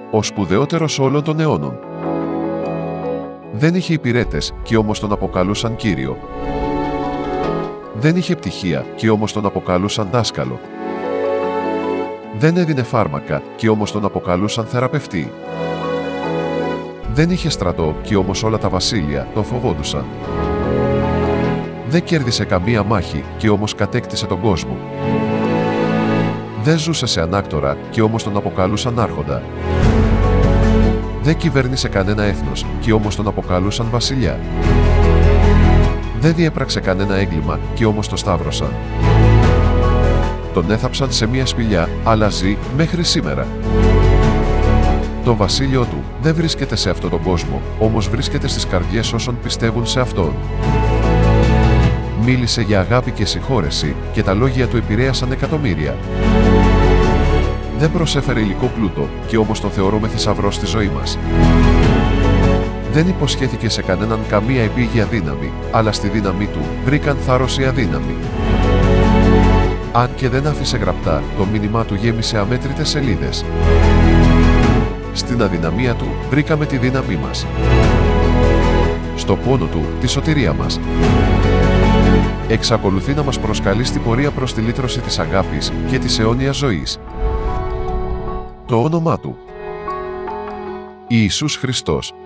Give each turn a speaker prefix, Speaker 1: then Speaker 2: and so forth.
Speaker 1: ο σπουδαιότερος όλων των αιώνων. Δεν είχε υπηρέτες, και όμως τον αποκαλούσαν Κύριο. Δεν είχε πτυχία, και όμως τον αποκαλούσαν δάσκαλο. Δεν έδινε φάρμακα, και όμως τον αποκαλούσαν θεραπευτή. Δεν είχε στρατό, και όμως όλα τα βασίλεια τον φοβόντουσαν. Δεν κέρδισε καμία μάχη, και όμως κατέκτησε τον κόσμο. Δεν ζούσε σε ανάκτορα, και όμως τον αποκαλούσαν άρχοντα. Δεν κυβέρνησε κανένα έθνος, και όμως τον αποκαλούσαν βασιλιά. Δεν διέπραξε κανένα έγκλημα, και όμως το σταύρωσαν. Τον έθαψαν σε μία σπηλιά, αλλά ζει μέχρι σήμερα. Το βασίλειο του δεν βρίσκεται σε αυτόν τον κόσμο, όμως βρίσκεται στις καρδιές όσων πιστεύουν σε αυτόν. Μίλησε για αγάπη και συγχώρεση, και τα λόγια του επηρέασαν εκατομμύρια. Δεν προσέφερε υλικό πλούτο, και όμως τον θεωρούμε θησαυρό στη ζωή μας. Δεν υποσχέθηκε σε κανέναν καμία επίγεια δύναμη, αλλά στη δύναμή του βρήκαν θάρρος οι αδύναμοι. Αν και δεν άφησε γραπτά, το μήνυμά του γέμισε αμέτρητες σελίδες. Στην αδυναμία του βρήκαμε τη δύναμή μας. Στο πόνο του, τη σωτηρία μας. Εξακολουθεί να μας προσκαλεί στην πορεία προς τη λύτρωση της αγάπης και της αιώνιας ζωής. Το όνομά του: Ιησούς Χριστός.